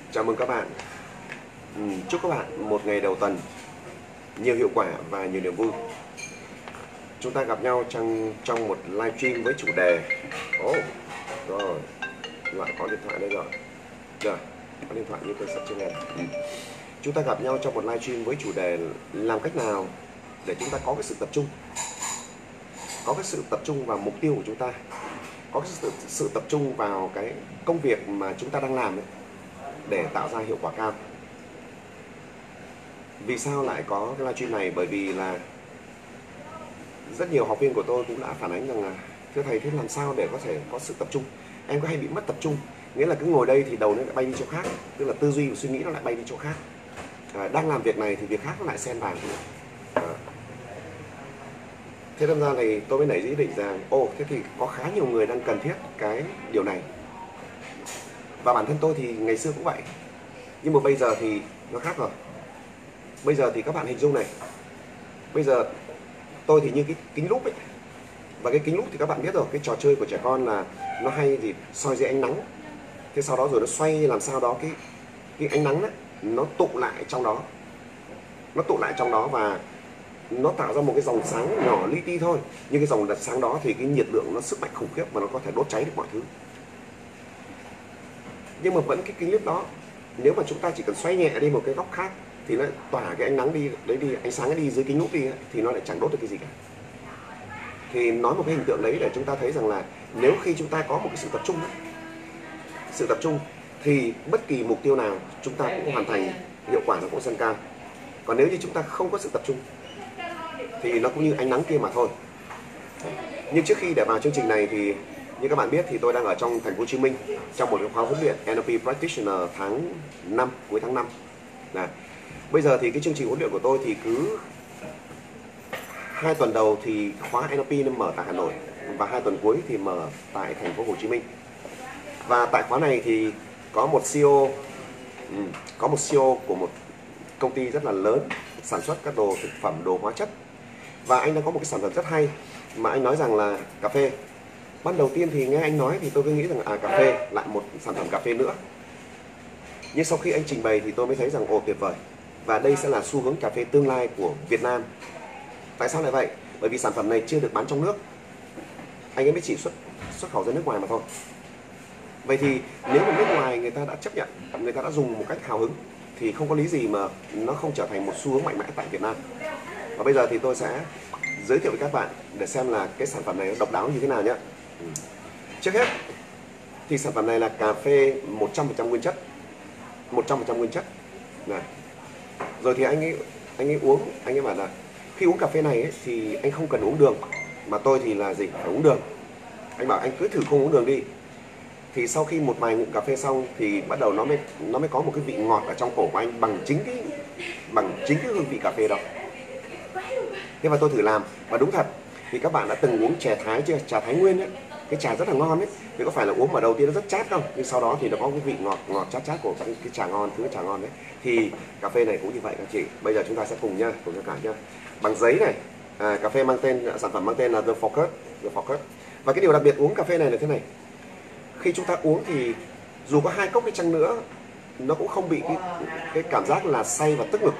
Chào mừng các bạn. Chúc các bạn một ngày đầu tuần nhiều hiệu quả và nhiều niềm vui. Chúng ta gặp nhau trong một live stream với chủ đề. Rồi, lại có điện thoại đây rồi. Rồi, có điện thoại như tôi sắp trên này. Chúng ta gặp nhau trong một live stream với chủ đề làm cách nào để chúng ta có cái sự tập trung. Có cái sự tập trung vào mục tiêu của chúng ta. Có cái sự tập trung vào cái công việc mà chúng ta đang làm ấy, để tạo ra hiệu quả cao. Vì sao lại có cái livestream này? Bởi vì là rất nhiều học viên của tôi cũng đã phản ánh rằng là thưa thầy, thế làm sao để có thể có sự tập trung? Em có hay bị mất tập trung, nghĩa là cứ ngồi đây thì đầu nó lại bay đi chỗ khác, tức là tư duy và suy nghĩ nó lại bay đi chỗ khác. Đang làm việc này thì việc khác nó lại xen vào. Thế đâm ra này tôi mới nảy ý định rằng thế thì có khá nhiều người đang cần thiết cái điều này. Và bản thân tôi thì ngày xưa cũng vậy, nhưng mà bây giờ thì nó khác rồi. Bây giờ thì các bạn hình dung này, bây giờ tôi thì như cái kính lúp ấy. Và cái kính lúp thì các bạn biết rồi, cái trò chơi của trẻ con là nó hay gì soi dưới ánh nắng. Thế sau đó rồi nó xoay làm sao đó cái ánh nắng ấy, nó tụ lại trong đó. Nó tụ lại trong đó và nó tạo ra một cái dòng sáng nhỏ li ti thôi. Nhưng cái dòng sáng đó thì cái nhiệt lượng nó sức mạnh khủng khiếp và nó có thể đốt cháy được mọi thứ. Nhưng mà vẫn cái kính lúp đó, nếu mà chúng ta chỉ cần xoay nhẹ đi một cái góc khác thì nó tỏa cái ánh nắng đi, đấy đi, ánh sáng đi dưới kính lúp đi thì nó lại chẳng đốt được cái gì cả. Thì nói một cái hình tượng đấy để chúng ta thấy rằng là nếu khi chúng ta có một cái sự tập trung thì bất kỳ mục tiêu nào chúng ta cũng hoàn thành, hiệu quả nó cũng dâng cao. Còn nếu như chúng ta không có sự tập trung thì nó cũng như ánh nắng kia mà thôi. Nhưng trước khi để vào chương trình này thì như các bạn biết thì tôi đang ở trong thành phố Hồ Chí Minh trong một cái khóa huấn luyện NLP Practitioner tháng 5, cuối tháng 5. Bây giờ thì cái chương trình huấn luyện của tôi thì cứ 2 tuần đầu thì khóa NLP nó mở tại Hà Nội và 2 tuần cuối thì mở tại thành phố Hồ Chí Minh. Và tại khóa này thì có một CEO của một công ty rất là lớn sản xuất các đồ thực phẩm, đồ hóa chất. Và anh đã có một cái sản phẩm rất hay mà anh nói rằng là cà phê. Ban đầu tiên thì nghe anh nói thì tôi cứ nghĩ rằng cà phê, lại một sản phẩm cà phê nữa. Nhưng sau khi anh trình bày thì tôi mới thấy rằng tuyệt vời. Và đây sẽ là xu hướng cà phê tương lai của Việt Nam. Tại sao lại vậy? Bởi vì sản phẩm này chưa được bán trong nước. Anh ấy mới chỉ xuất khẩu ra nước ngoài mà thôi. Vậy thì nếu mà nước ngoài người ta đã chấp nhận, người ta đã dùng một cách hào hứng thì không có lý gì mà nó không trở thành một xu hướng mạnh mẽ tại Việt Nam. Và bây giờ thì tôi sẽ giới thiệu với các bạn để xem là cái sản phẩm này nó độc đáo như thế nào nhé. Trước hết thì sản phẩm này là cà phê 100% nguyên chất. 100% nguyên chất. Này. Rồi thì anh ấy uống, anh ấy bảo là khi uống cà phê này ấy, thì anh không cần uống đường, mà tôi thì là gì? Phải uống đường. Anh bảo anh cứ thử không uống đường đi. Thì sau khi một vài ngụm cà phê xong thì bắt đầu nó mới có một cái vị ngọt ở trong cổ của anh bằng chính cái hương vị cà phê đó. Thế mà tôi thử làm và đúng thật, thì các bạn đã từng uống chè Thái chưa? Trà Thái Nguyên ấy, cái trà rất là ngon ấy. Thì có phải là uống vào đầu tiên nó rất chát không? Nhưng sau đó thì nó có cái vị ngọt chát của cái trà ngon, thứ trà ngon đấy. Thì cà phê này cũng như vậy các chị. Bây giờ chúng ta sẽ cùng các bạn nhá. Bằng giấy này, cà phê sản phẩm mang tên là The Focus. Và cái điều đặc biệt uống cà phê này là thế này. Khi chúng ta uống thì dù có 2 cốc đi chăng nữa, nó cũng không bị cái cảm giác là say và tức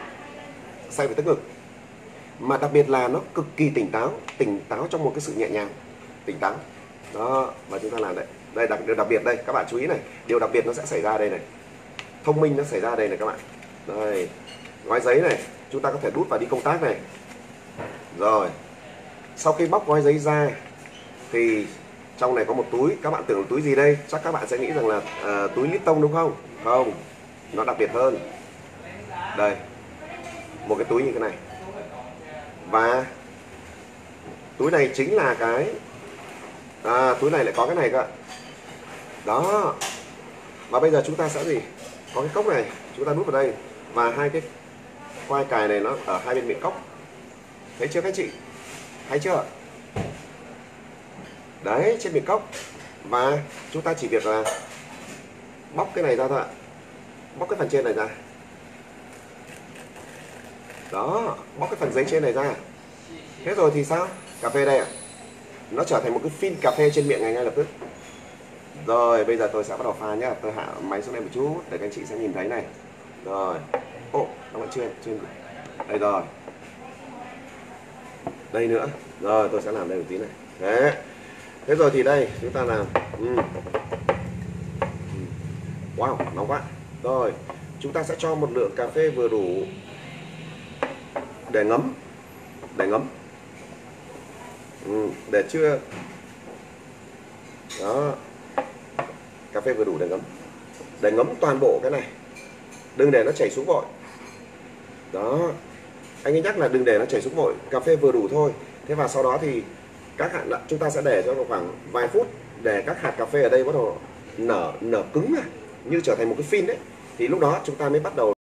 ngực. Mà đặc biệt là nó cực kỳ tỉnh táo trong một cái sự nhẹ nhàng, tỉnh táo. Đó, và chúng ta làm đây. Điều đặc biệt đây, các bạn chú ý này, điều đặc biệt nó sẽ xảy ra đây này. Thông minh nó xảy ra đây này các bạn. Đây, gói giấy này, chúng ta có thể đút vào đi công tác này. Rồi, sau khi bóc gói giấy ra thì trong này có một túi, các bạn tưởng là túi gì đây? Chắc các bạn sẽ nghĩ rằng là túi lít tông đúng không? Không, nó đặc biệt hơn. Đây, một cái túi như thế này. Và túi này chính là túi này lại có cái này cơ. Đó. Và bây giờ chúng ta sẽ gì? Có cái cốc này, chúng ta đút vào đây. Và 2 cái quai cài này nó ở 2 bên miệng cốc. Thấy chưa các chị? Thấy chưa? Đấy, trên miệng cốc. Và chúng ta chỉ việc là bóc cái này ra thôi ạ. Bóc cái phần trên này ra. Đó, bóc cái phần giấy trên này ra. Thế rồi thì sao? Cà phê đây ạ. Nó trở thành một cái phin cà phê trên miệng ngay lập tức. Rồi, bây giờ tôi sẽ bắt đầu pha nhá. Tôi hạ máy xuống đây một chút để các anh chị sẽ nhìn thấy này. Rồi. Ồ, nó vẫn chưa chưa. Đây rồi. Đây nữa. Rồi, tôi sẽ làm đây một tí này. Đấy. Thế rồi thì đây, chúng ta làm wow, nóng quá. Rồi, chúng ta sẽ cho một lượng cà phê vừa đủ để ngấm, để ngấm. Để chưa. Đó. Cà phê vừa đủ để ngấm. Để ngấm toàn bộ cái này. Đừng để nó chảy xuống vội. Đó. Anh ấy nhắc là đừng để nó chảy xuống vội, cà phê vừa đủ thôi. Thế và sau đó thì các hạt chúng ta sẽ để cho khoảng vài phút để các hạt cà phê ở đây bắt đầu nở cứng ra, như trở thành một cái phin đấy. Thì lúc đó chúng ta mới bắt đầu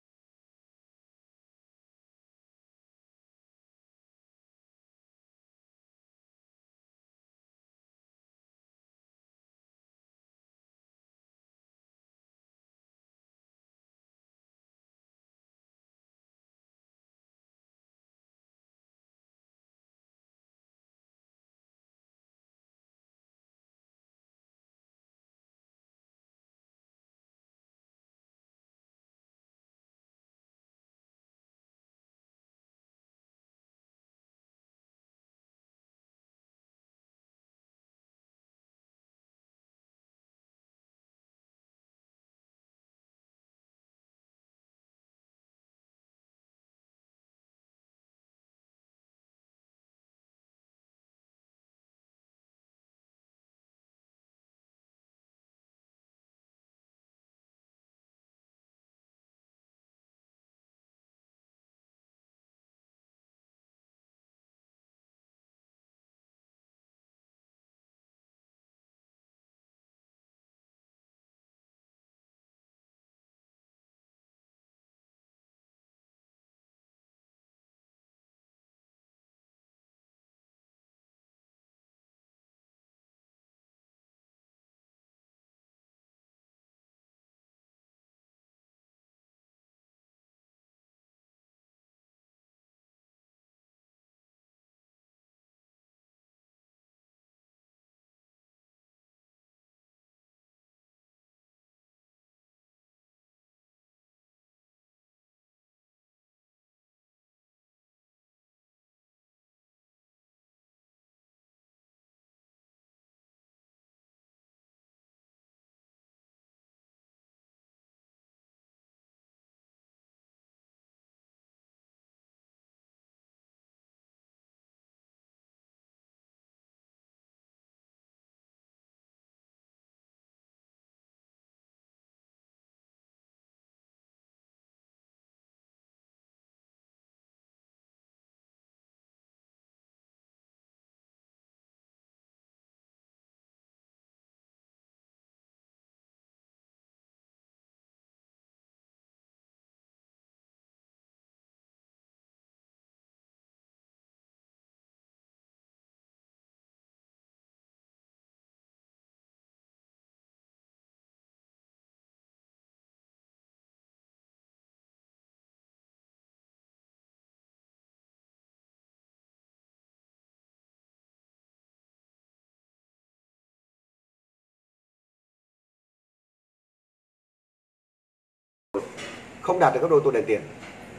không đạt được các đôi tôi đền tiền.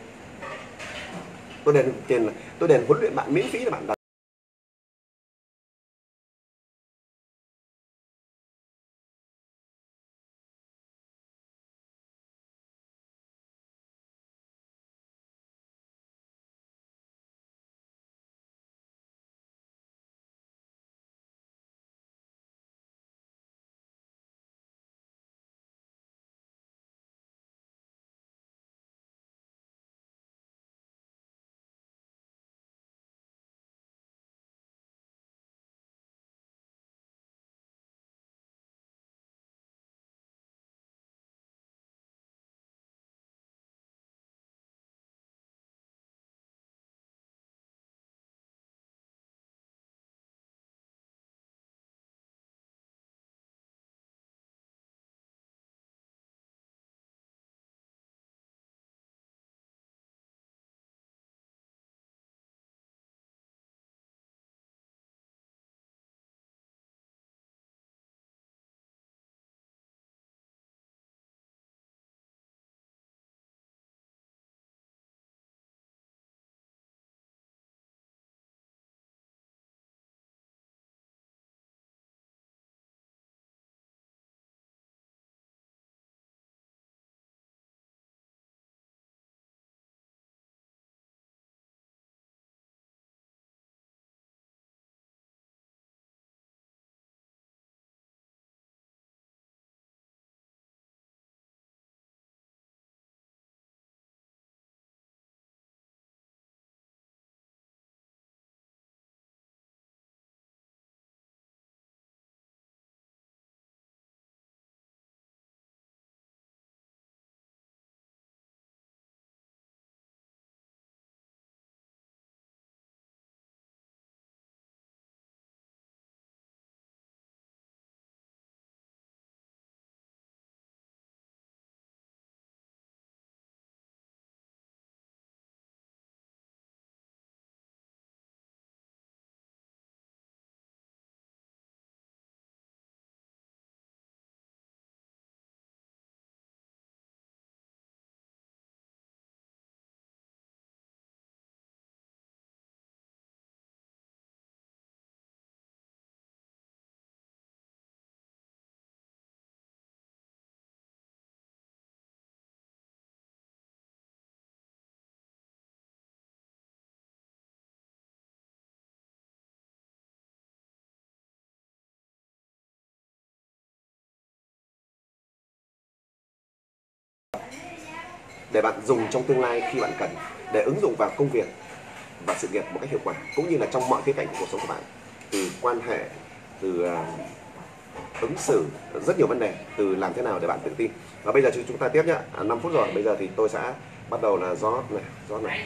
Tôi đền tiền là tôi đền huấn luyện bạn miễn phí là bạn đạt để bạn dùng trong tương lai khi bạn cần, để ứng dụng vào công việc và sự nghiệp một cách hiệu quả, cũng như là trong mọi khía cạnh của cuộc sống của bạn, từ quan hệ, từ ứng xử, rất nhiều vấn đề, từ làm thế nào để bạn tự tin. Và bây giờ chúng ta tiếp nhé, 5 phút rồi, bây giờ thì tôi sẽ bắt đầu là rót này.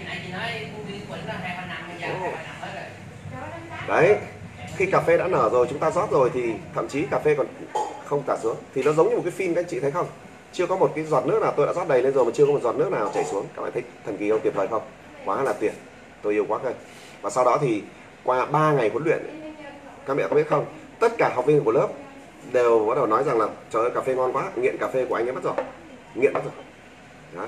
Đấy, khi cà phê đã nở rồi, chúng ta rót rồi thì thậm chí cà phê còn không tạt xuống, thì nó giống như một cái phim, các anh chị thấy không? Chưa có một cái giọt nước nào, tôi đã rót đầy lên rồi mà chưa có một giọt nước nào chảy xuống. Các bạn thấy thần kỳ không, tuyệt vời không? Quá là tuyệt, tôi yêu quá cơ. Và sau đó thì qua 3 ngày huấn luyện, các mẹ có biết không, tất cả học viên của lớp đều bắt đầu nói rằng là trời ơi, cà phê ngon quá, nghiện cà phê của anh ấy mất rồi, nghiện mất rồi. Đó.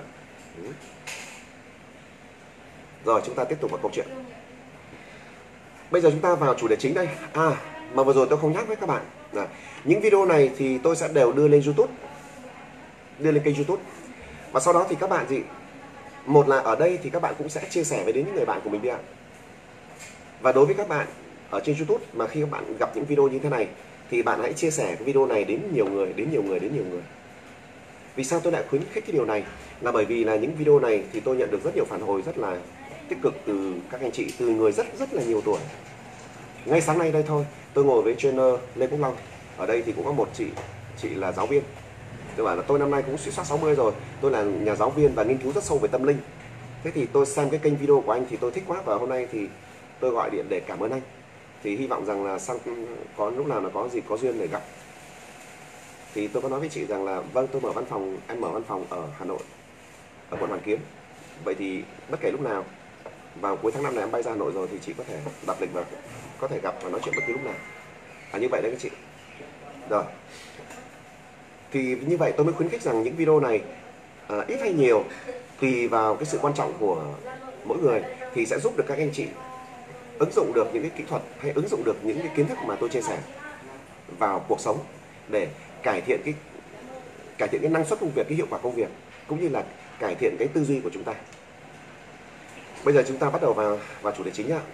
Rồi chúng ta tiếp tục vào câu chuyện. Bây giờ chúng ta vào chủ đề chính đây. Mà vừa rồi tôi không nhắc với các bạn là những video này thì tôi sẽ đều đưa lên YouTube, đưa lên kênh YouTube. Và sau đó thì các bạn một là ở đây thì các bạn cũng sẽ chia sẻ với đến những người bạn của mình đi ạ. Và đối với các bạn ở trên YouTube mà khi các bạn gặp những video như thế này thì bạn hãy chia sẻ cái video này đến nhiều người, đến nhiều người. Vì sao tôi lại khuyến khích cái điều này? Là bởi vì là những video này thì tôi nhận được rất nhiều phản hồi rất là tích cực từ các anh chị, từ người rất là nhiều tuổi. Ngay sáng nay đây thôi, tôi ngồi với trainer Lê Quốc Long. Ở đây thì cũng có một chị là giáo viên. Tôi bảo là tôi năm nay cũng suýt soát 60 rồi, tôi là nhà giáo viên và nghiên cứu rất sâu về tâm linh. Thế thì tôi xem cái kênh video của anh thì tôi thích quá, và hôm nay thì tôi gọi điện để cảm ơn anh. Thì hy vọng rằng là có lúc nào là có dịp có duyên để gặp. Thì tôi có nói với chị rằng là vâng, tôi mở văn phòng, em mở văn phòng ở Hà Nội, ở quận Hoàn Kiếm. Vậy thì bất kể lúc nào vào cuối tháng 5 này em bay ra Hà Nội rồi thì chị có thể đặt lịch và có thể gặp và nói chuyện bất cứ lúc nào. Như vậy đấy các chị. Rồi. Thì như vậy tôi mới khuyến khích rằng những video này ít hay nhiều tùy vào cái sự quan trọng của mỗi người thì sẽ giúp được các anh chị ứng dụng được những cái kỹ thuật hay ứng dụng được những cái kiến thức mà tôi chia sẻ vào cuộc sống để cải thiện cái năng suất công việc, cái hiệu quả công việc, cũng như là cải thiện cái tư duy của chúng ta. Bây giờ chúng ta bắt đầu vào chủ đề chính nhá.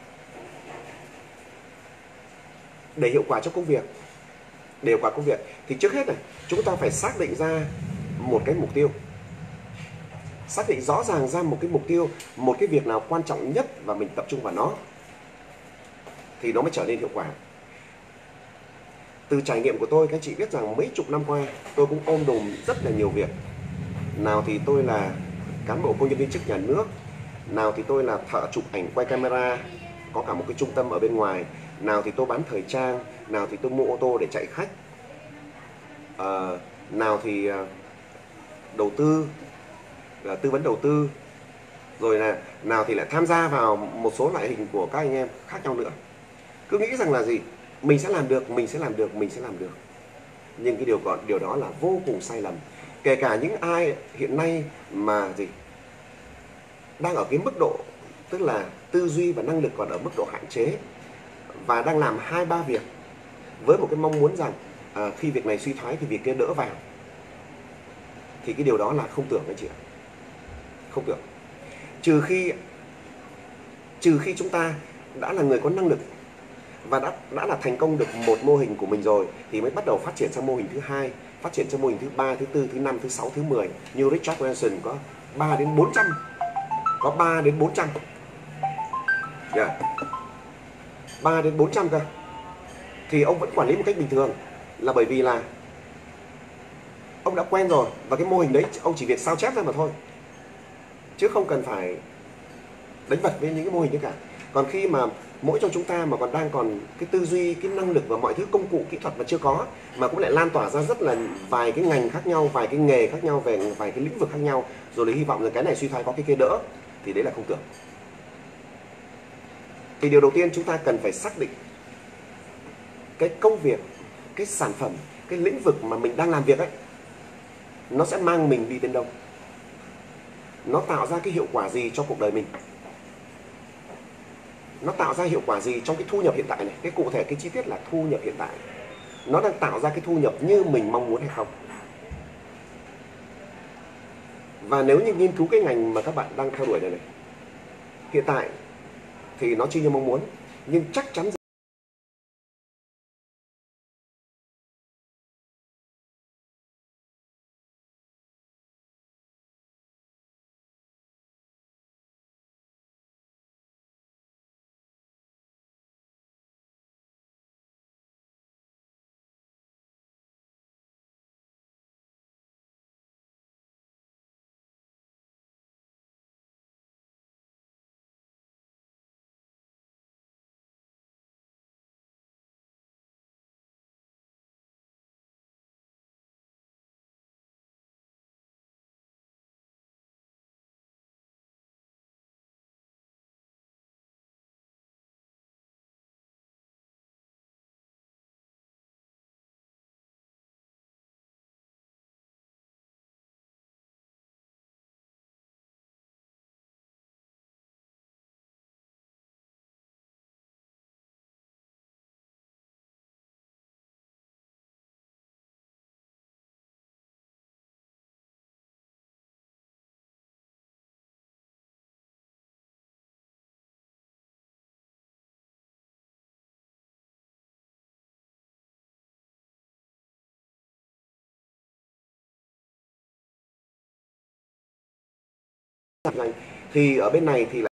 Để hiệu quả trong công việc, thì trước hết này, chúng ta phải xác định ra một cái mục tiêu. Xác định rõ ràng ra một cái mục tiêu, một cái việc nào quan trọng nhất và mình tập trung vào nó thì nó mới trở nên hiệu quả. Từ trải nghiệm của tôi, các chị biết rằng mấy chục năm qua tôi cũng ôm đồm rất là nhiều việc. Nào thì tôi là cán bộ công nhân viên chức nhà nước, nào thì tôi là thợ chụp ảnh quay camera, có cả một cái trung tâm ở bên ngoài, nào thì tôi bán thời trang, nào thì tôi mua ô tô để chạy khách, nào thì đầu tư, tư vấn đầu tư, rồi là nào thì lại tham gia vào một số loại hình của các anh em khác nhau nữa. Cứ nghĩ rằng là mình sẽ làm được. Nhưng cái điều đó là vô cùng sai lầm. Kể cả những ai hiện nay mà đang ở cái mức độ, tức là tư duy và năng lực còn ở mức độ hạn chế và đang làm 2-3 việc với một cái mong muốn rằng khi việc này suy thoái thì việc kia đỡ vào, thì cái điều đó là không tưởng anh chị ạ. Không tưởng. Trừ khi chúng ta đã là người có năng lực và đã là thành công được một mô hình của mình rồi thì mới bắt đầu phát triển sang mô hình thứ hai, phát triển sang mô hình thứ 3, thứ 4, thứ 5, thứ 6, thứ 10. Như Richard Branson có 3 đến 400. Có 3 đến 400. Yeah. 3 đến 400 cơ. Thì ông vẫn quản lý một cách bình thường, là bởi vì là ông đã quen rồi, và cái mô hình đấy ông chỉ việc sao chép ra mà thôi, chứ không cần phải đánh vật với những cái mô hình đấy cả. Còn khi mà mỗi trong chúng ta mà đang còn cái tư duy, cái năng lực và mọi thứ công cụ kỹ thuật mà chưa có, mà cũng lại lan tỏa ra rất là vài cái ngành khác nhau, vài cái nghề khác nhau, về vài cái lĩnh vực khác nhau, rồi là hy vọng rằng cái này suy thoái có cái kia đỡ, thì đấy là không tưởng. Thì điều đầu tiên chúng ta cần phải xác định cái công việc, cái sản phẩm, cái lĩnh vực mà mình đang làm việc ấy, nó sẽ mang mình đi đến đâu, nó tạo ra cái hiệu quả gì cho cuộc đời mình, nó tạo ra hiệu quả gì trong cái thu nhập hiện tại này. Cái cụ thể, cái chi tiết là thu nhập hiện tại, nó đang tạo ra cái thu nhập như mình mong muốn hay không. Và nếu như nghiên cứu cái ngành mà các bạn đang theo đuổi này hiện tại thì nó chưa như mong muốn, nhưng chắc chắn doanh. Thì ở bên này thì lại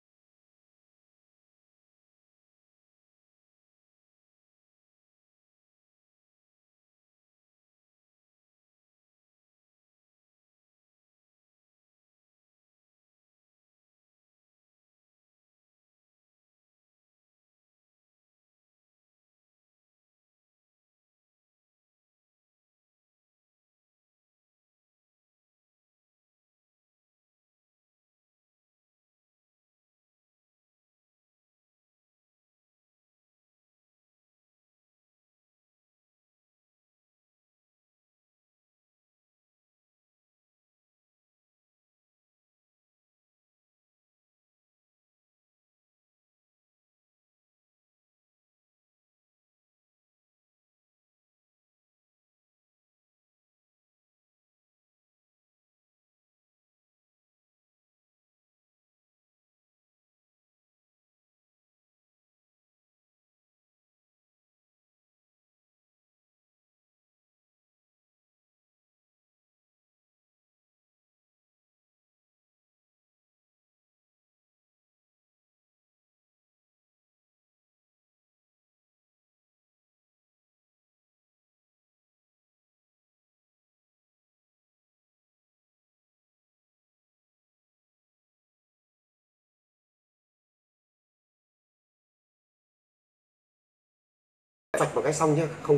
vạch một cái xong nhá, không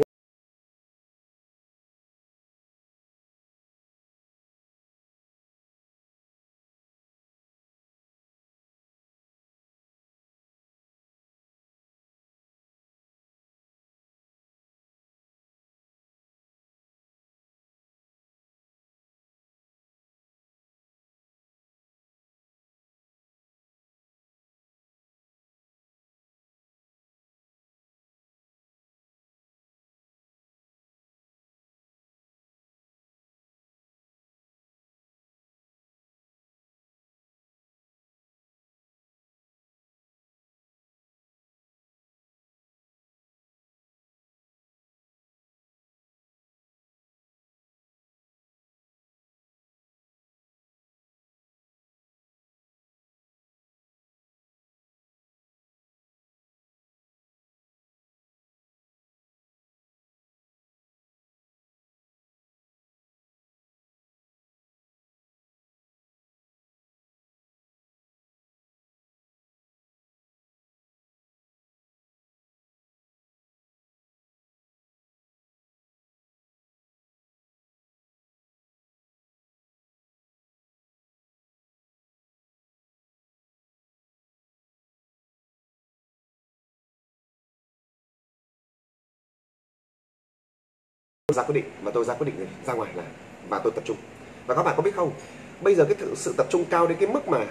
tôi ra quyết định và tôi ra quyết định ra ngoài là và tôi tập trung. Và các bạn có biết không, bây giờ cái sự tập trung cao đến cái mức mà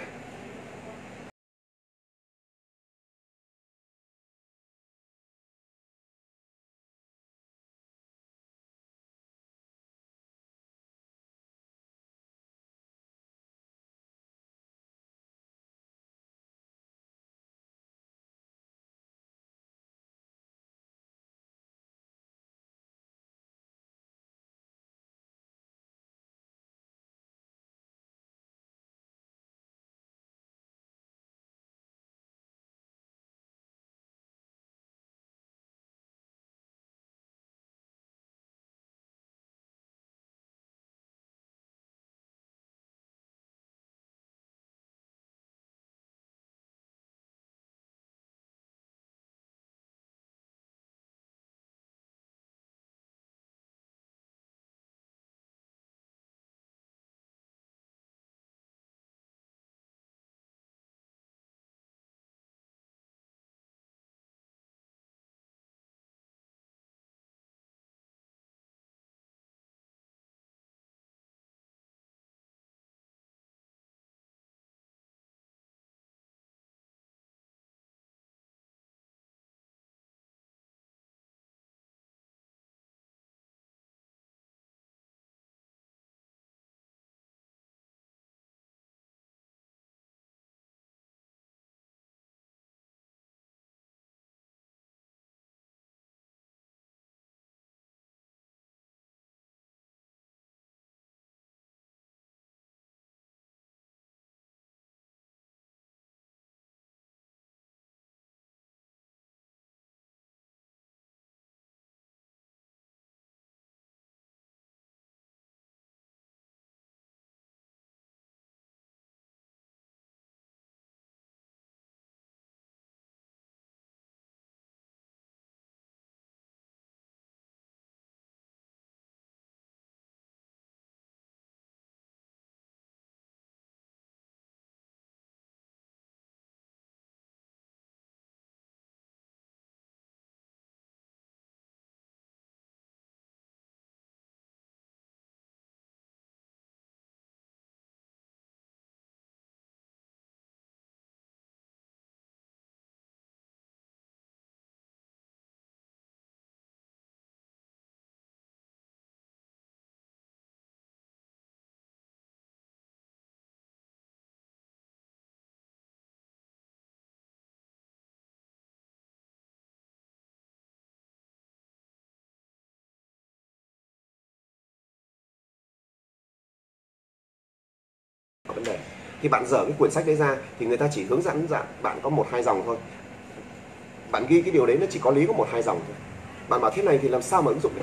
vấn đề. Thì bạn dở cái quyển sách đấy ra thì người ta chỉ hướng dẫn bạn có 1-2 dòng thôi. Bạn ghi cái điều đấy nó chỉ có lý có 1-2 dòng thôi. Bạn bảo thế này thì làm sao mà ứng dụng được.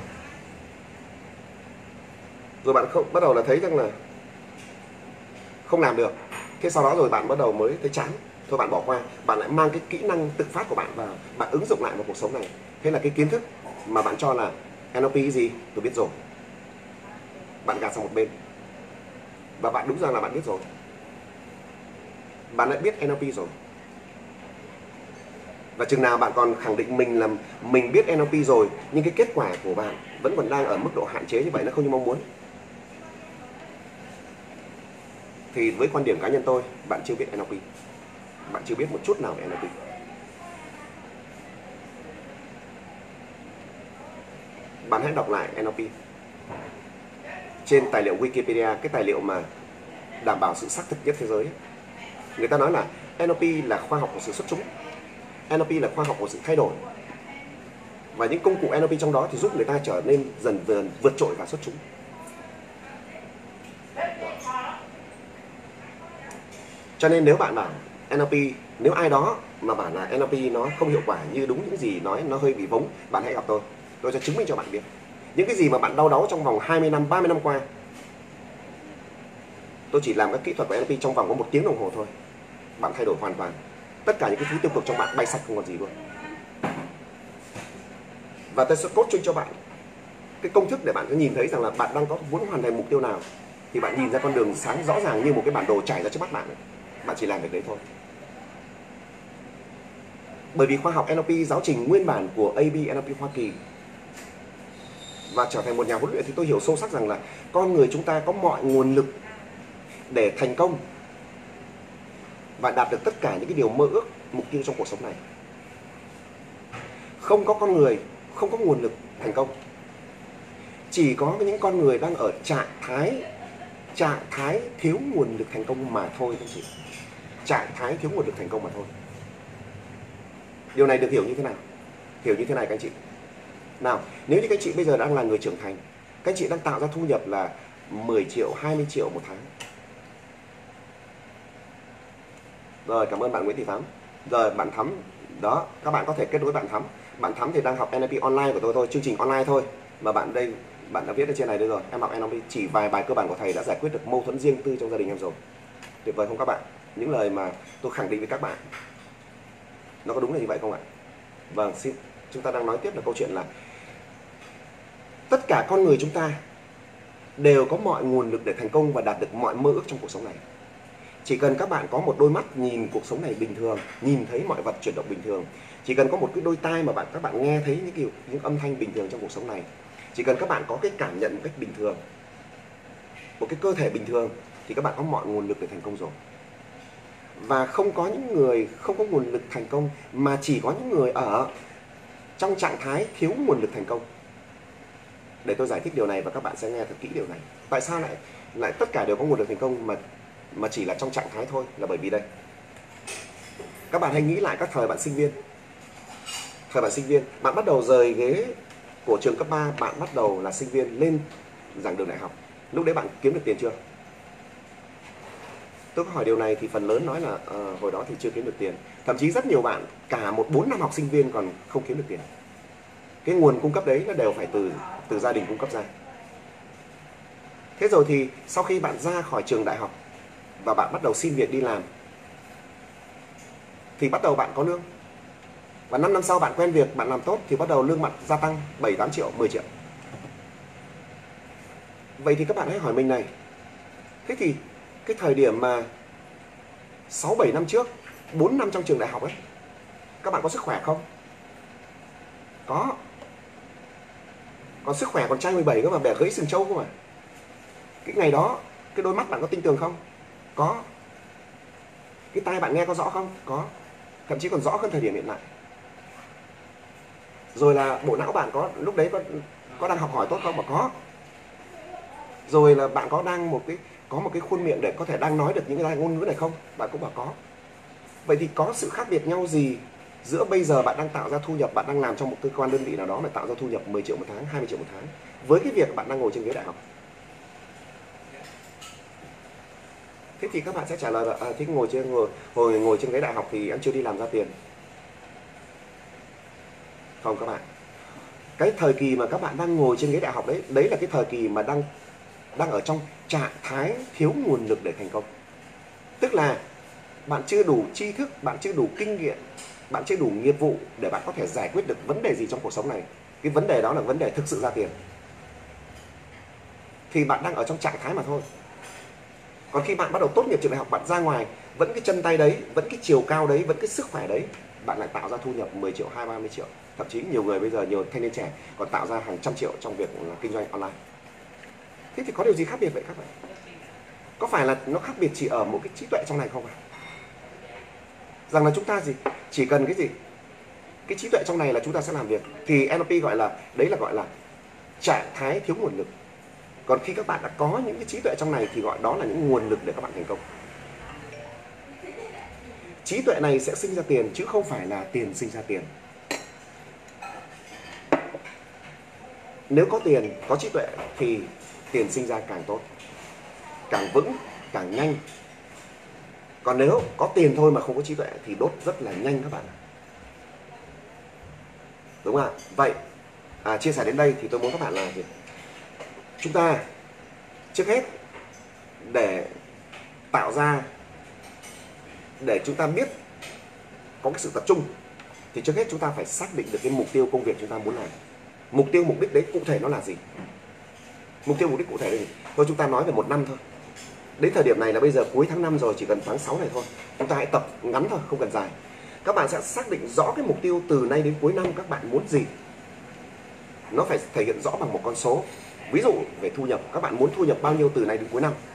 Rồi bạn bắt đầu là thấy rằng là không làm được. Thế sau đó rồi bạn bắt đầu mới thấy chán. Thôi bạn bỏ qua. Bạn lại mang cái kỹ năng tự phát của bạn vào, bạn ứng dụng lại vào cuộc sống này. Thế là cái kiến thức mà bạn cho là NLP cái gì tôi biết rồi, bạn gạt sang một bên. Và bạn đúng ra là bạn biết rồi. Bạn đã biết NLP rồi. Và chừng nào bạn còn khẳng định mình là mình biết NLP rồi, nhưng cái kết quả của bạn vẫn còn đang ở mức độ hạn chế như vậy, nó không như mong muốn, thì với quan điểm cá nhân tôi, bạn chưa biết NLP. Bạn chưa biết một chút nào về NLP. Bạn hãy đọc lại NLP trên tài liệu Wikipedia, cái tài liệu mà đảm bảo sự xác thực nhất thế giới. Người ta nói là NLP là khoa học của sự xuất chúng, NLP là khoa học của sự thay đổi. Và những công cụ NLP trong đó thì giúp người ta trở nên dần dần vượt trội và xuất chúng. Cho nên nếu bạn bảo NLP, nếu ai đó mà bảo là NLP nó không hiệu quả như đúng những gì nói, nó hơi bị vống, bạn hãy gặp tôi sẽ chứng minh cho bạn biết. Những cái gì mà bạn đau đáu trong vòng 20 năm, 30 năm qua, tôi chỉ làm các kỹ thuật của NLP trong vòng có 1 tiếng đồng hồ thôi, bạn thay đổi hoàn toàn. Tất cả những cái thứ tiêu cực trong bạn bay sạch không còn gì luôn. Và tôi sẽ coaching cho bạn cái công thức để bạn có nhìn thấy rằng là bạn đang có muốn hoàn thành mục tiêu nào, thì bạn nhìn ra con đường sáng rõ ràng như một cái bản đồ trải ra trước mắt bạn. Bạn chỉ làm việc đấy thôi. Bởi vì khoa học NLP giáo trình nguyên bản của AB NLP Hoa Kỳ, và trở thành một nhà huấn luyện thì tôi hiểu sâu sắc rằng là con người chúng ta có mọi nguồn lực để thành công và đạt được tất cả những cái điều mơ ước, mục tiêu trong cuộc sống này. Không có con người không có nguồn lực thành công. Chỉ có những con người đang ở trạng thái thiếu nguồn lực thành công mà thôi các chị. Trạng thái thiếu nguồn lực thành công mà thôi. Điều này được hiểu như thế nào? Hiểu như thế này các anh chị. Nào, nếu như các anh chị bây giờ đang là người trưởng thành, các anh chị đang tạo ra thu nhập là 10 triệu, 20 triệu một tháng. Rồi, cảm ơn bạn Nguyễn Thị Thắm. Rồi, bạn Thắm, đó, các bạn có thể kết nối bạn Thắm. Bạn Thắm thì đang học NLP online của tôi thôi, chương trình online thôi. Mà bạn đây, bạn đã viết ở trên này đây rồi. Em học NLP, chỉ vài bài cơ bản của thầy đã giải quyết được mâu thuẫn riêng tư trong gia đình em rồi. Tuyệt vời không các bạn? Những lời mà tôi khẳng định với các bạn, nó có đúng là như vậy không ạ? Vâng, xin, chúng ta đang nói tiếp là câu chuyện là tất cả con người chúng ta đều có mọi nguồn lực để thành công và đạt được mọi mơ ước trong cuộc sống này. Chỉ cần các bạn có một đôi mắt nhìn cuộc sống này bình thường, nhìn thấy mọi vật chuyển động bình thường. Chỉ cần có một cái đôi tai mà các bạn nghe thấy những âm thanh bình thường trong cuộc sống này. Chỉ cần các bạn có cái cảm nhận một cách bình thường, một cái cơ thể bình thường, thì các bạn có mọi nguồn lực để thành công rồi. Và không có những người không có nguồn lực thành công, mà chỉ có những người ở trong trạng thái thiếu nguồn lực thành công. Để tôi giải thích điều này và các bạn sẽ nghe thật kỹ điều này. Tại sao lại tất cả đều có nguồn lực thành công mà chỉ là trong trạng thái thôi? Là bởi vì đây, các bạn hãy nghĩ lại các thời bạn sinh viên. Thời bạn sinh viên, bạn bắt đầu rời ghế của trường cấp 3, bạn bắt đầu là sinh viên lên giảng đường đại học. Lúc đấy bạn kiếm được tiền chưa? Tôi có hỏi điều này thì phần lớn nói là hồi đó thì chưa kiếm được tiền. Thậm chí rất nhiều bạn cả 4 năm học sinh viên còn không kiếm được tiền. Cái nguồn cung cấp đấy nó đều phải từ gia đình cung cấp ra. Thế rồi thì sau khi bạn ra khỏi trường đại học và bạn bắt đầu xin việc đi làm, thì bắt đầu bạn có lương. Và 5 năm sau bạn quen việc, bạn làm tốt thì bắt đầu lương bạn gia tăng 7-8 triệu, 10 triệu. Vậy thì các bạn hãy hỏi mình này, thế thì cái thời điểm mà 6-7 năm trước, 4 năm trong trường đại học ấy, các bạn có sức khỏe không? Có. Còn sức khỏe còn trai 17 cơ mà, bẻ gãy sừng trâu cơ mà. Cái ngày đó, cái đôi mắt bạn có tinh tường không? Có. Cái tai bạn nghe có rõ không? Có. Thậm chí còn rõ hơn thời điểm hiện tại. Rồi là bộ não bạn có lúc đấy có đang học hỏi tốt không? Mà có. Rồi là bạn có một cái khuôn miệng để có thể đang nói được những cái ngôn ngữ này không? Bạn cũng bảo có. Vậy thì có sự khác biệt nhau gì giữa bây giờ bạn đang tạo ra thu nhập, bạn đang làm trong một cơ quan đơn vị nào đó mà tạo ra thu nhập 10 triệu một tháng, 20 triệu một tháng, với cái việc bạn đang ngồi trên ghế đại học? Thế thì các bạn sẽ trả lời là thế ngồi trên ghế đại học thì em chưa đi làm ra tiền. Không các bạn. Cái thời kỳ mà các bạn đang ngồi trên ghế đại học đấy là cái thời kỳ mà đang ở trong trạng thái thiếu nguồn lực để thành công. Tức là bạn chưa đủ tri thức, bạn chưa đủ kinh nghiệm, bạn chưa đủ nghiệp vụ để bạn có thể giải quyết được vấn đề gì trong cuộc sống này. Cái vấn đề đó là vấn đề thực sự ra tiền. Thì bạn đang ở trong trạng thái mà thôi. Còn khi bạn bắt đầu tốt nghiệp trường đại học, bạn ra ngoài vẫn cái chân tay đấy, vẫn cái chiều cao đấy, vẫn cái sức khỏe đấy, bạn lại tạo ra thu nhập 10 triệu, 20, 30 triệu. Thậm chí nhiều người bây giờ, nhiều thanh niên trẻ còn tạo ra hàng trăm triệu trong việc kinh doanh online. Thế thì có điều gì khác biệt vậy các bạn? Có phải là nó khác biệt chỉ ở một cái trí tuệ trong này không ạ? Rằng là chúng ta chỉ cần cái gì? Cái trí tuệ trong này là chúng ta sẽ làm việc. Thì NLP gọi là, đấy là gọi là trạng thái thiếu nguồn lực. Còn khi các bạn đã có những cái trí tuệ trong này thì gọi đó là những nguồn lực để các bạn thành công. Trí tuệ này sẽ sinh ra tiền chứ không phải là tiền sinh ra tiền. Nếu có tiền, có trí tuệ thì tiền sinh ra càng tốt, càng vững, càng nhanh. Còn nếu có tiền thôi mà không có trí tuệ thì đốt rất là nhanh các bạn. Đúng không ạ? Vậy chia sẻ đến đây thì tôi muốn các bạn là gì? Chúng ta trước hết để tạo ra, để chúng ta biết có cái sự tập trung thì trước hết chúng ta phải xác định được cái mục tiêu công việc chúng ta muốn làm. Mục tiêu, mục đích đấy cụ thể nó là gì? Mục tiêu, mục đích cụ thể là gì? Thôi chúng ta nói về 1 năm thôi. Đến thời điểm này là bây giờ cuối tháng 5 rồi, chỉ cần tháng 6 này thôi. Chúng ta hãy tập ngắn thôi, không cần dài. Các bạn sẽ xác định rõ cái mục tiêu từ nay đến cuối năm các bạn muốn gì. Nó phải thể hiện rõ bằng một con số. Ví dụ về thu nhập, các bạn muốn thu nhập bao nhiêu từ nay đến cuối năm.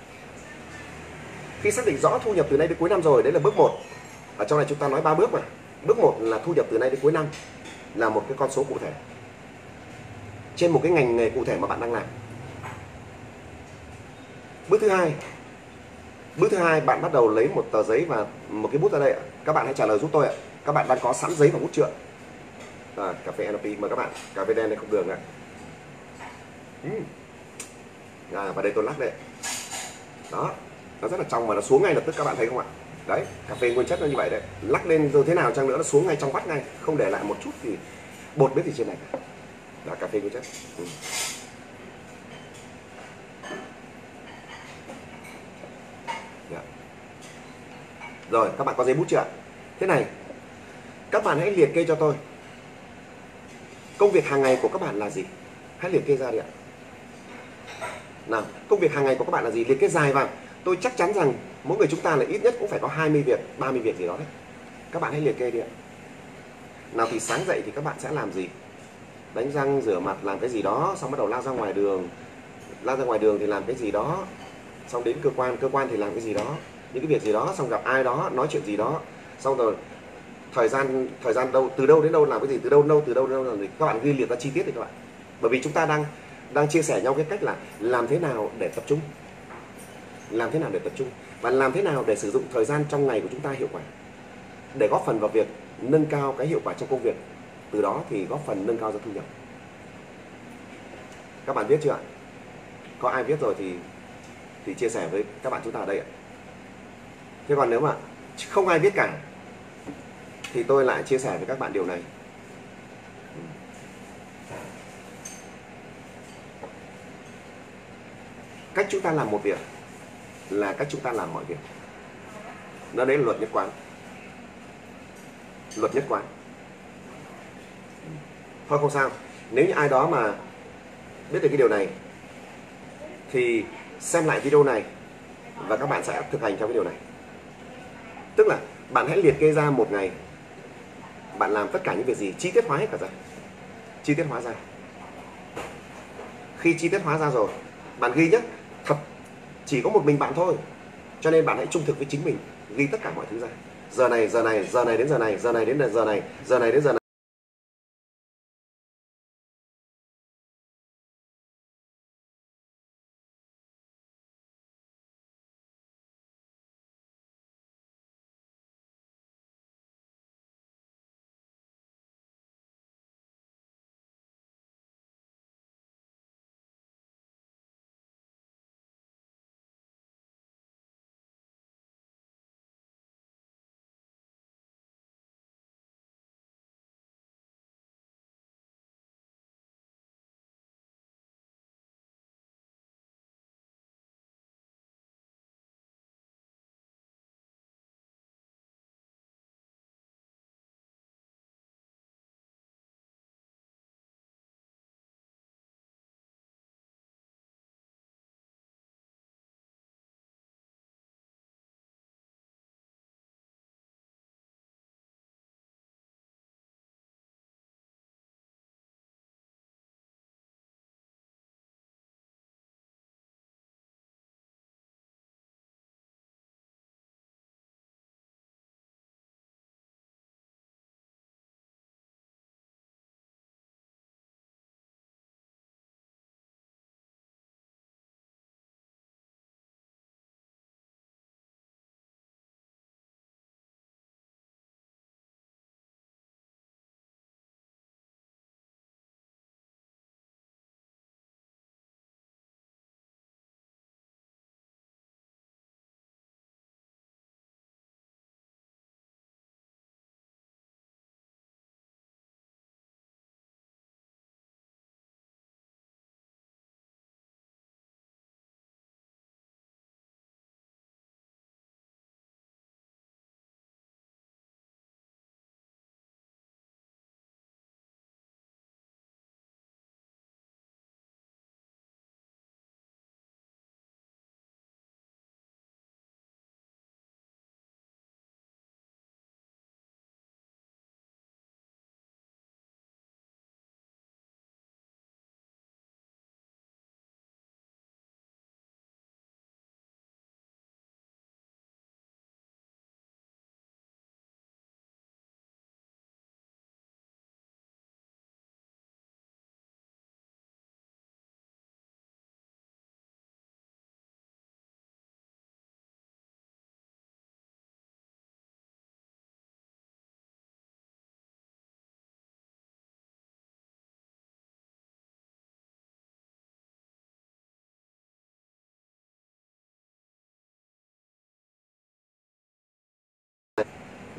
Khi xác định rõ thu nhập từ nay đến cuối năm rồi, đấy là bước 1. Ở trong này chúng ta nói 3 bước mà. Bước 1 là thu nhập từ nay đến cuối năm, là một cái con số cụ thể trên một cái ngành nghề cụ thể mà bạn đang làm. Bước thứ hai, bạn bắt đầu lấy một tờ giấy và một cái bút ra đây ạ. Các bạn hãy trả lời giúp tôi ạ. Các bạn đang có sẵn giấy và bút chưa? Cà phê NLP mời các bạn. Cà phê đen này không đường ạ. Và đây tôi lắc đây. Đó, nó rất là trong mà nó xuống ngay lập tức, các bạn thấy không ạ? Đấy, cà phê nguyên chất nó như vậy đấy. Lắc lên rồi thế nào chăng nữa nó xuống ngay trong vắt ngay, không để lại một chút thì bột biết gì trên này cả. Là cà phê nguyên chất. Rồi, các bạn có giấy bút chưa ạ? Thế này, các bạn hãy liệt kê cho tôi công việc hàng ngày của các bạn là gì. Hãy liệt kê ra đi ạ. Nào, công việc hàng ngày của các bạn là gì? Liệt kê dài vào. Tôi chắc chắn rằng mỗi người chúng ta là ít nhất cũng phải có 20 việc, 30 việc gì đó đấy. Các bạn hãy liệt kê đi ạ. Nào thì sáng dậy thì các bạn sẽ làm gì? Đánh răng, rửa mặt, làm cái gì đó, xong bắt đầu lao ra ngoài đường. Lao ra ngoài đường thì làm cái gì đó. Xong đến cơ quan thì làm cái gì đó. Những cái việc gì đó, xong gặp ai đó, nói chuyện gì đó. Xong rồi thời gian đâu, từ đâu đến đâu làm cái gì, từ đâu đến đâu làm gì. Các bạn ghi liệt ra chi tiết đi các bạn. Bởi vì chúng ta đang chia sẻ nhau cái cách là làm thế nào để tập trung. Làm thế nào để tập trung và làm thế nào để sử dụng thời gian trong ngày của chúng ta hiệu quả, để góp phần vào việc nâng cao cái hiệu quả trong công việc, từ đó thì góp phần nâng cao ra thu nhập. Các bạn biết chưa ạ? Có ai biết rồi thì chia sẻ với các bạn chúng ta ở đây ạ. Thế còn nếu mà không ai biết cả thì tôi lại chia sẻ với các bạn điều này. Cách chúng ta làm một việc là cách chúng ta làm mọi việc. Nó đấy là luật nhất quán. Luật nhất quán. Thôi không sao. Nếu như ai đó mà biết được cái điều này thì xem lại video này và các bạn sẽ thực hành theo cái điều này. Tức là bạn hãy liệt kê ra một ngày bạn làm tất cả những việc gì, chi tiết hóa hết cả ra. Chi tiết hóa ra. Khi chi tiết hóa ra rồi, bạn ghi nhé, thật chỉ có một mình bạn thôi. Cho nên bạn hãy trung thực với chính mình, ghi tất cả mọi thứ ra. Giờ này đến giờ này, giờ này đến giờ này, giờ này đến giờ này.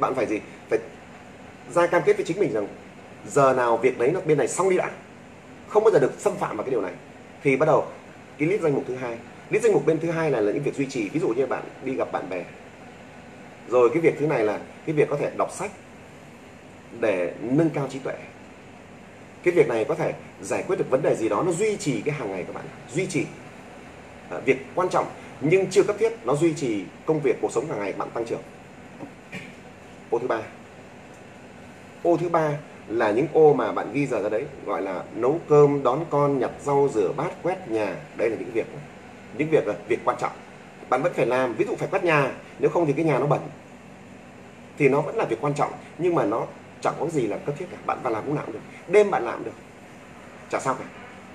Bạn phải gì? Phải ra cam kết với chính mình rằng giờ nào việc đấy nó bên này xong đi đã, không bao giờ được xâm phạm vào cái điều này. Thì bắt đầu cái list danh mục thứ hai. List danh mục bên thứ hai là những việc duy trì, ví dụ như bạn đi gặp bạn bè. Rồi cái việc thứ này là cái việc có thể đọc sách để nâng cao trí tuệ. Cái việc này có thể giải quyết được vấn đề gì đó, nó duy trì cái hàng ngày các bạn, duy trì việc quan trọng nhưng chưa cấp thiết, nó duy trì công việc cuộc sống hàng ngày bạn tăng trưởng. Ô thứ ba. Ô thứ ba là những ô mà bạn ghi giờ ra đấy, gọi là nấu cơm, đón con, nhặt rau, rửa bát, quét nhà. Đây là những việc là việc quan trọng. Bạn vẫn phải làm, ví dụ phải quét nhà, nếu không thì cái nhà nó bẩn. Thì nó vẫn là việc quan trọng, nhưng mà nó chẳng có gì là cấp thiết cả. Bạn vào làm lúc nào cũng được, đêm bạn làm được, chả sao cả.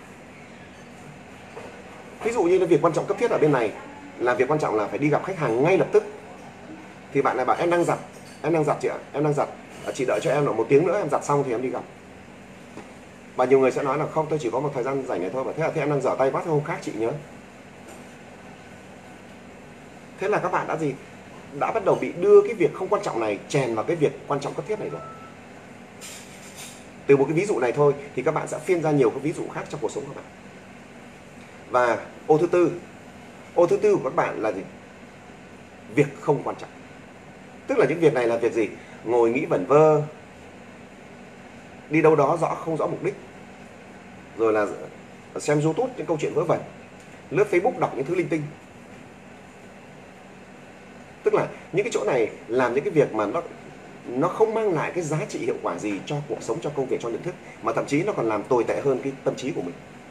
Ví dụ như là việc quan trọng cấp thiết ở bên này là việc quan trọng là phải đi gặp khách hàng ngay lập tức. Thì bạn lại bảo em đang giặt chị ạ, em đang giặt, chị đợi cho em là 1 tiếng nữa em giặt xong thì em đi gặp. Và nhiều người sẽ nói là không, tôi chỉ có một thời gian rảnh này thôi. Và thế là em đang dở tay quá, thôi hôm khác chị nhớ. Thế là các bạn đã gì? Đã bắt đầu bị đưa cái việc không quan trọng này chèn vào cái việc quan trọng cấp thiết này rồi. Từ một cái ví dụ này thôi thì các bạn sẽ phiên ra nhiều cái ví dụ khác trong cuộc sống của bạn. Và ô thứ tư. Ô thứ tư của các bạn là gì? Việc không quan trọng. Tức là những việc này là việc gì? Ngồi nghĩ vẩn vơ, đi đâu đó không rõ mục đích, rồi là xem YouTube những câu chuyện vớ vẩn, lướt Facebook đọc những thứ linh tinh. Tức là những cái chỗ này làm những cái việc mà nó không mang lại cái giá trị hiệu quả gì cho cuộc sống, cho công việc, cho nhận thức, mà thậm chí nó còn làm tồi tệ hơn cái tâm trí của mình.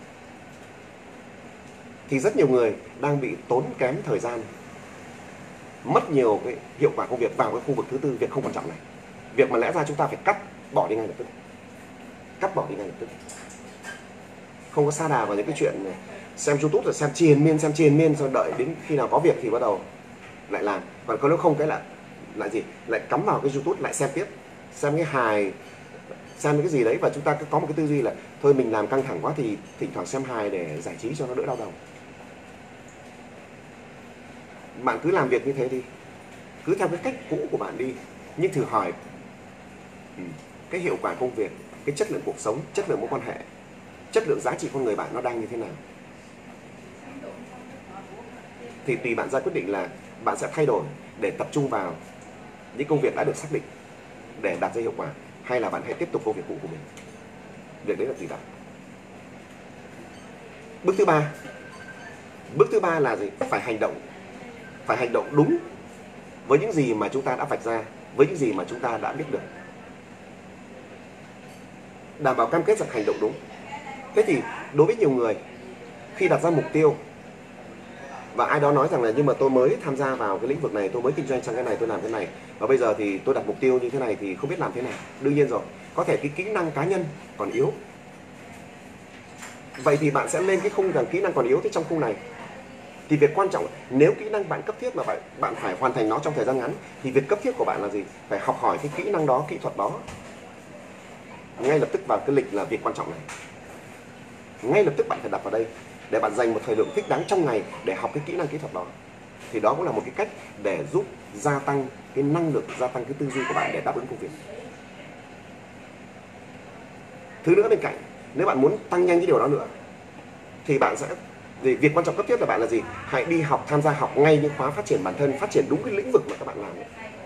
Thì rất nhiều người đang bị tốn kém thời gian, mất nhiều cái hiệu quả công việc vào cái khu vực thứ tư, việc không quan trọng này. Việc mà lẽ ra chúng ta phải cắt bỏ đi ngay lập tức. Cắt bỏ đi ngay lập tức. Không có sa đà vào những cái chuyện này, xem YouTube rồi xem triền miên rồi đợi đến khi nào có việc thì bắt đầu lại làm. Còn nếu không cái lại gì? Lại cắm vào cái YouTube lại xem tiếp, xem cái hài, xem cái gì đấy, và chúng ta cứ có một cái tư duy là thôi mình làm căng thẳng quá thì thỉnh thoảng xem hài để giải trí cho nó đỡ đau đầu. Bạn cứ làm việc như thế đi, cứ theo cái cách cũ của bạn đi, nhưng thử hỏi cái hiệu quả công việc, cái chất lượng cuộc sống, chất lượng mối quan hệ, chất lượng giá trị con người bạn nó đang như thế nào. Thì tùy bạn ra quyết định là bạn sẽ thay đổi để tập trung vào những công việc đã được xác định để đạt ra hiệu quả, hay là bạn hãy tiếp tục công việc cũ của mình. Việc đấy là tùy bạn. Bước thứ ba. Bước thứ ba là gì? Phải hành động. Phải hành động đúng với những gì mà chúng ta đã vạch ra, với những gì mà chúng ta đã biết được. Đảm bảo cam kết rằng hành động đúng. Thế thì đối với nhiều người, khi đặt ra mục tiêu và ai đó nói rằng là nhưng mà tôi mới tham gia vào cái lĩnh vực này, tôi mới kinh doanh sang cái này, tôi làm cái này, và bây giờ thì tôi đặt mục tiêu như thế này thì không biết làm thế nào. Đương nhiên rồi, có thể cái kỹ năng cá nhân còn yếu. Vậy thì bạn sẽ lên cái khung rằng kỹ năng còn yếu. Thế trong khung này thì việc quan trọng, nếu kỹ năng bạn cấp thiết mà bạn phải hoàn thành nó trong thời gian ngắn, thì việc cấp thiết của bạn là gì? Phải học hỏi cái kỹ năng đó, kỹ thuật đó ngay lập tức vào cái lịch là việc quan trọng này. Ngay lập tức bạn phải đặt vào đây để bạn dành một thời lượng thích đáng trong ngày để học cái kỹ năng kỹ thuật đó. Thì đó cũng là một cái cách để giúp gia tăng cái năng lực, gia tăng cái tư duy của bạn để đáp ứng công việc. Thứ nữa bên cạnh, nếu bạn muốn tăng nhanh cái điều đó nữa thì bạn sẽ, việc quan trọng cấp thiết là bạn là gì? Hãy đi học, tham gia học ngay những khóa phát triển bản thân, phát triển đúng cái lĩnh vực mà các bạn làm.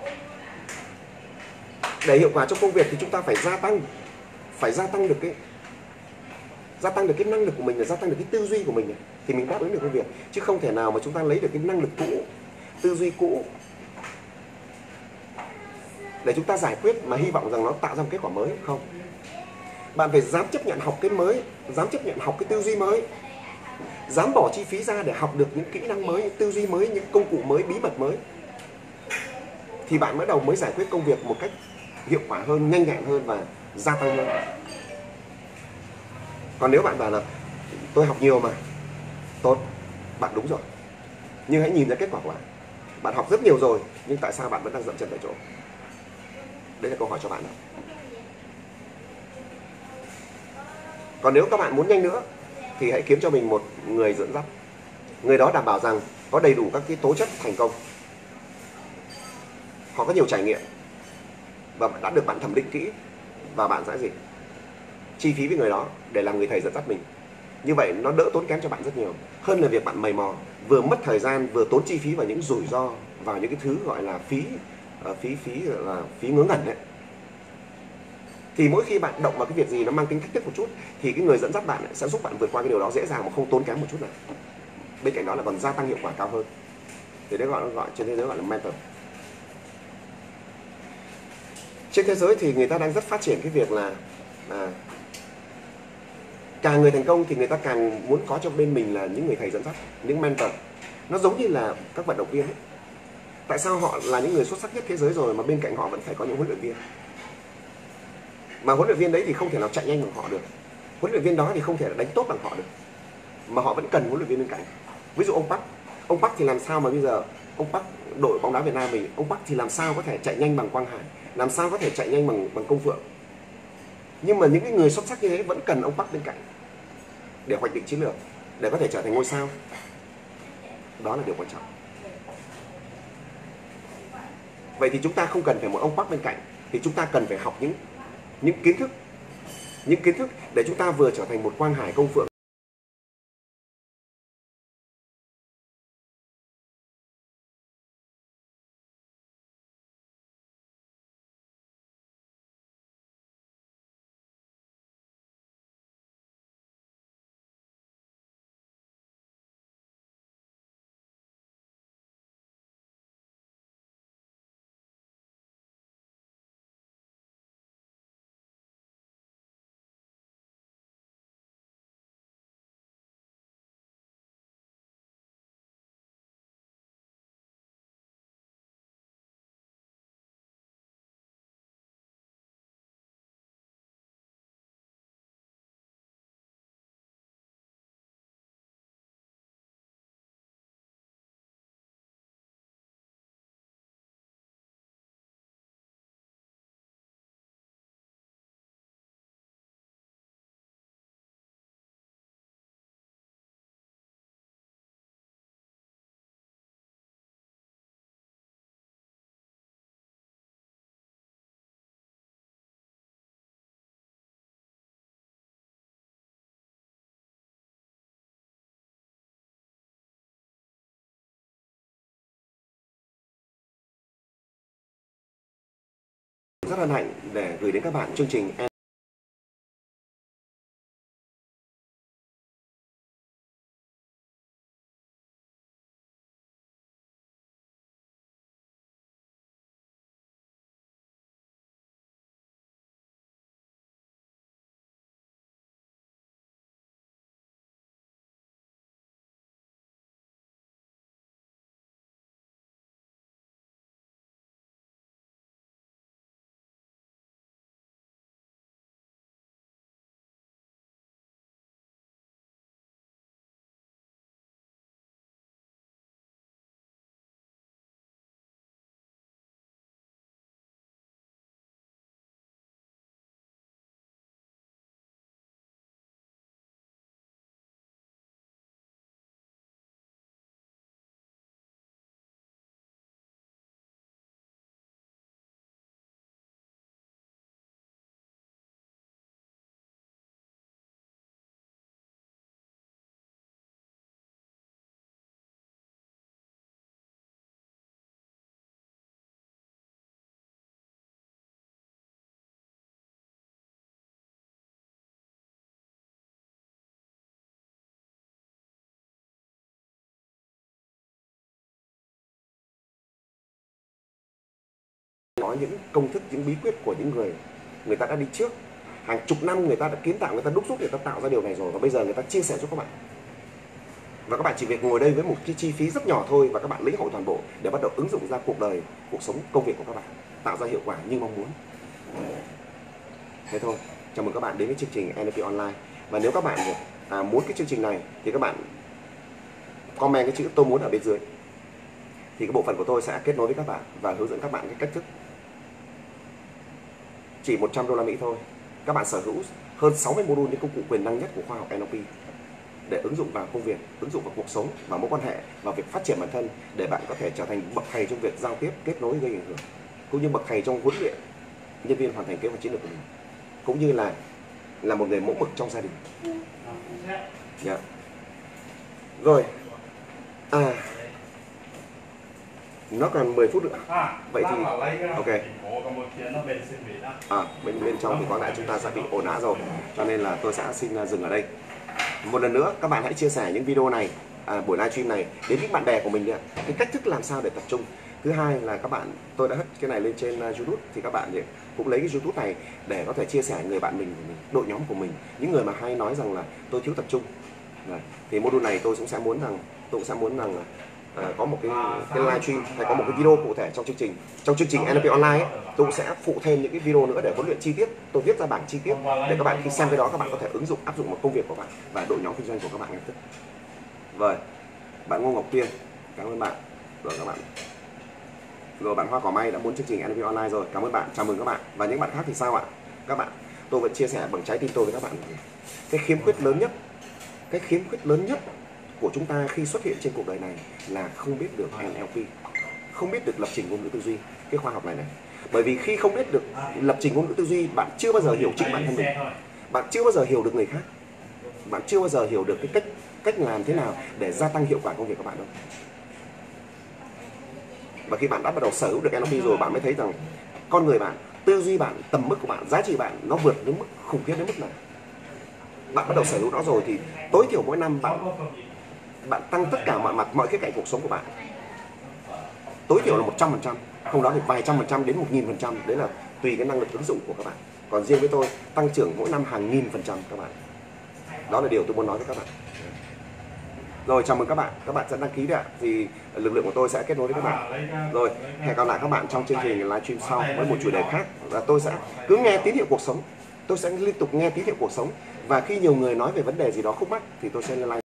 Để hiệu quả trong công việc thì chúng ta phải gia tăng được cái năng lực của mình, gia tăng được cái tư duy của mình thì mình đáp ứng được công việc. Chứ không thể nào mà chúng ta lấy được cái năng lực cũ, tư duy cũ để chúng ta giải quyết mà hy vọng rằng nó tạo ra một kết quả mới. Không. Bạn phải dám chấp nhận học cái mới, dám chấp nhận học cái tư duy mới, dám bỏ chi phí ra để học được những kỹ năng mới, những tư duy mới, những công cụ mới, bí mật mới, thì bạn mới giải quyết công việc một cách hiệu quả hơn, nhanh nhẹn hơn và gia tăng hơn. Còn nếu bạn bảo là tôi học nhiều mà, tốt, bạn đúng rồi, nhưng hãy nhìn ra kết quả của bạn. Bạn học rất nhiều rồi, nhưng tại sao bạn vẫn đang dậm chân tại chỗ? Đấy là câu hỏi cho bạn đó. Còn nếu các bạn muốn nhanh nữa thì hãy kiếm cho mình một người dẫn dắt. Người đó đảm bảo rằng có đầy đủ các cái tố chất thành công. Họ có nhiều trải nghiệm, và đã được bạn thẩm định kỹ, và bạn sẽ gì? Chi phí với người đó để làm người thầy dẫn dắt mình. Như vậy nó đỡ tốn kém cho bạn rất nhiều, hơn là việc bạn mày mò, vừa mất thời gian, vừa tốn chi phí vào những rủi ro, vào những cái thứ gọi là phí ngớ ngẩn đấy. Thì mỗi khi bạn động vào cái việc gì nó mang tính thách thức một chút, thì cái người dẫn dắt bạn sẽ giúp bạn vượt qua cái điều đó dễ dàng mà không tốn kém một chút nào. Bên cạnh đó là còn gia tăng hiệu quả cao hơn. Thì đấy gọi trên thế giới gọi là mentor. Trên thế giới thì người ta đang rất phát triển cái việc là càng người thành công thì người ta càng muốn có trong bên mình là những người thầy dẫn dắt, những mentor. Nó giống như là các vận động viên ấy. Tại sao họ là những người xuất sắc nhất thế giới rồi mà bên cạnh họ vẫn phải có những huấn luyện viên? Mà huấn luyện viên đấy thì không thể nào chạy nhanh bằng họ được. Huấn luyện viên đó thì không thể đánh tốt bằng họ được. Mà họ vẫn cần huấn luyện viên bên cạnh. Ví dụ ông Park thì làm sao mà bây giờ ông Park, đội bóng đá Việt Nam mình, ông Park thì làm sao có thể chạy nhanh bằng Quang Hải, làm sao có thể chạy nhanh bằng Công Phượng. Nhưng mà những cái người xuất sắc như thế vẫn cần ông Park bên cạnh để hoạch định chiến lược, để có thể trở thành ngôi sao. Đó là điều quan trọng. Vậy thì chúng ta không cần phải một ông Park bên cạnh, thì chúng ta cần phải học những kiến thức để chúng ta vừa trở thành một Quang Hải, Công Phượng. Rất hân hạnh để gửi đến các bạn chương trình nói những công thức, những bí quyết của những người ta đã đi trước hàng chục năm, người ta đã kiến tạo, người ta đúc rút, người ta tạo ra điều này rồi, và bây giờ người ta chia sẻ giúp các bạn. Và các bạn chỉ việc ngồi đây với một cái chi phí rất nhỏ thôi, và các bạn lĩnh hội toàn bộ để bắt đầu ứng dụng ra cuộc đời, cuộc sống, công việc của các bạn, tạo ra hiệu quả như mong muốn. Thế thôi, chào mừng các bạn đến với chương trình NLP Online. Và nếu các bạn muốn cái chương trình này thì các bạn comment cái chữ tôi muốn ở bên dưới, thì cái bộ phận của tôi sẽ kết nối với các bạn và hướng dẫn các bạn cái cách thức. Chỉ 100 đô la Mỹ thôi, các bạn sở hữu hơn 60 module những công cụ quyền năng nhất của khoa học NLP để ứng dụng vào công việc, ứng dụng vào cuộc sống, vào mối quan hệ, vào việc phát triển bản thân, để bạn có thể trở thành bậc thầy trong việc giao tiếp, kết nối, gây ảnh hưởng, cũng như bậc thầy trong huấn luyện nhân viên hoàn thành kế hoạch chiến lược của mình, cũng như là một người mẫu mực trong gia đình. Dạ. Rồi, nó còn 10 phút nữa. Vậy thì ok. Bên trong thì có lẽ chúng ta sẽ bị ồn ào rồi, cho nên là tôi sẽ xin dừng ở đây. Một lần nữa các bạn hãy chia sẻ những video này, buổi livestream này đến những bạn bè của mình đi ạ. Cái cách thức làm sao để tập trung. Thứ hai là các bạn, tôi đã hất cái này lên trên YouTube, thì các bạn cũng lấy cái YouTube này để có thể chia sẻ người bạn mình, đội nhóm của mình, những người mà hay nói rằng là tôi thiếu tập trung. Thì module này tôi cũng sẽ muốn rằng có một cái livestream hay có một cái video cụ thể trong chương trình NLP online ấy, tôi cũng sẽ phụ thêm những cái video nữa để huấn luyện chi tiết. Tôi viết ra bảng chi tiết để các bạn khi xem cái đó các bạn có thể áp dụng vào công việc của bạn và đội nhóm kinh doanh của các bạn ngay tức. Rồi, bạn Ngô Ngọc Tuyên, cảm ơn bạn. Rồi bạn Hoa Cỏ May đã muốn chương trình NLP online rồi, cảm ơn bạn, chào mừng các bạn. Và những bạn khác thì sao ạ? Các bạn, tôi vẫn chia sẻ bằng trái tim tôi với các bạn. Cái khiếm khuyết lớn nhất của chúng ta khi xuất hiện trên cuộc đời này là không biết được NLP, không biết được lập trình ngôn ngữ tư duy, cái khoa học này. Bởi vì khi không biết được lập trình ngôn ngữ tư duy, bạn chưa bao giờ hiểu chính bản thân mình, bạn chưa bao giờ hiểu được người khác, bạn chưa bao giờ hiểu được cái cách làm thế nào để gia tăng hiệu quả công việc của bạn đâu. Và khi bạn đã bắt đầu sở hữu được NLP rồi, bạn mới thấy rằng con người bạn, tư duy bạn, tầm mức của bạn, giá trị bạn nó vượt đến mức khủng khiếp đến mức nào. Bạn bắt đầu sở hữu nó rồi thì tối thiểu mỗi năm bạn tăng tất cả mọi mặt, mọi khía cạnh cuộc sống của bạn. Tối thiểu là 100%, không đó thì vài trăm % đến 1000%, đấy là tùy cái năng lực ứng dụng của các bạn. Còn riêng với tôi, tăng trưởng mỗi năm hàng nghìn % các bạn. Đó là điều tôi muốn nói với các bạn. Rồi, chào mừng các bạn sẽ đăng ký đấy ạ. Thì lực lượng của tôi sẽ kết nối với các bạn. Rồi, hẹn gặp lại các bạn trong chương trình livestream sau với một chủ đề khác. Và tôi sẽ cứ nghe tín hiệu cuộc sống. Tôi sẽ liên tục nghe tín hiệu cuộc sống. Và khi nhiều người nói về vấn đề gì đó khúc mắc thì tôi sẽ lên live.